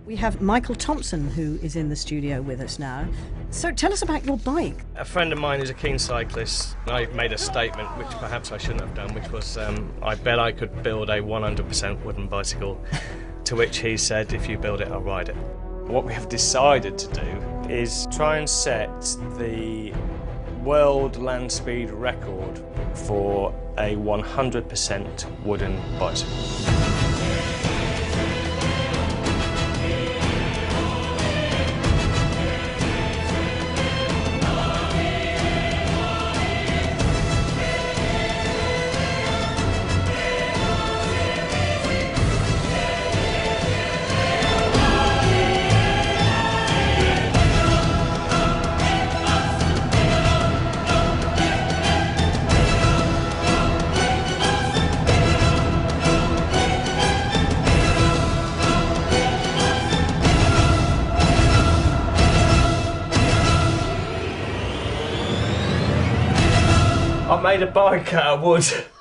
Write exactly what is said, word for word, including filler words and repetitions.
We have Michael Thompson, who is in the studio with us now. So tell us about your bike. A friend of mine is a keen cyclist, and I made a statement, which perhaps I shouldn't have done, which was, um, I bet I could build a one hundred percent wooden bicycle, to which he said, if you build it, I'll ride it. What we have decided to do is try and set the world land speed record for a one hundred percent wooden bicycle. I made a bike out of wood.